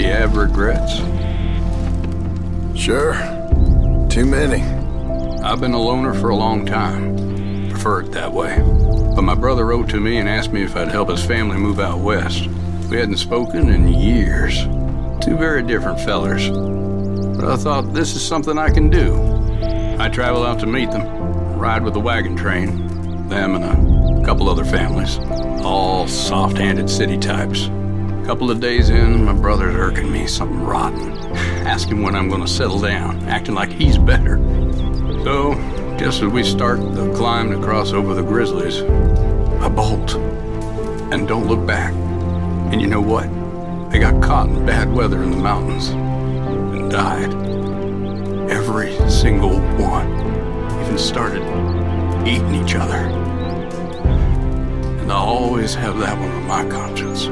you have regrets? Sure. Too many. I've been a loner for a long time. Prefer it that way. But my brother wrote to me and asked me if I'd help his family move out west. We hadn't spoken in years. Two very different fellers. But I thought, this is something I can do. I travel out to meet them, ride with the wagon train, them and a couple other families. All soft-handed city types. A couple of days in, my brother's irking me something rotten. Asking when I'm gonna settle down, acting like he's better. So, just as we start the climb to cross over the Grizzlies, I bolt and don't look back. And you know what? They got caught in bad weather in the mountains and died. Every single one. Even started eating each other. And I'll always have that one on my conscience.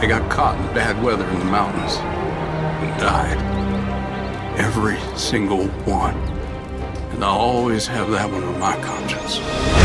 They got caught in bad weather in the mountains and died. Every single one. And I'll always have that one on my conscience.